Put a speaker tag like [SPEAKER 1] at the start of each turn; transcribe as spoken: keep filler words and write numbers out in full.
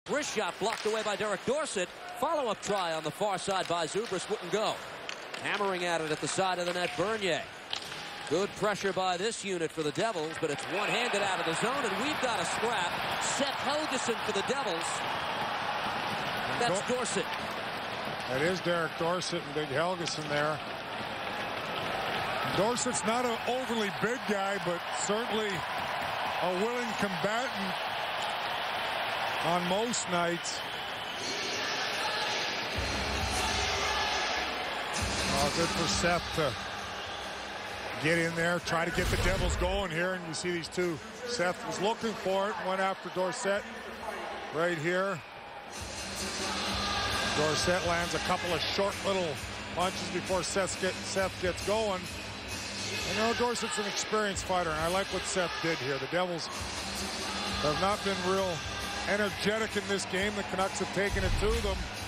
[SPEAKER 1] Wrist shot blocked away by Derek Dorsett. Follow-up try on the far side by Zubris wouldn't go. Hammering at it at the side of the net, Bernier. Good pressure by this unit for the Devils, but it's one-handed out of the zone, and we've got a scrap. Seth Helgeson for the Devils. That's Dorsett.
[SPEAKER 2] That is Derek Dorsett and Big Helgeson there. Dorsett's not an overly big guy, but certainly a willing combatant on most nights. Oh, good for Seth to get in there, try to get the Devils going here. And you see these two. Seth was looking for it, went after Dorsett right here. Dorsett lands a couple of short little punches before Seth, get, Seth gets going. You know, Dorsett's an experienced fighter, and I like what Seth did here. The Devils have not been real energetic in this game. The Canucks have taken it to them.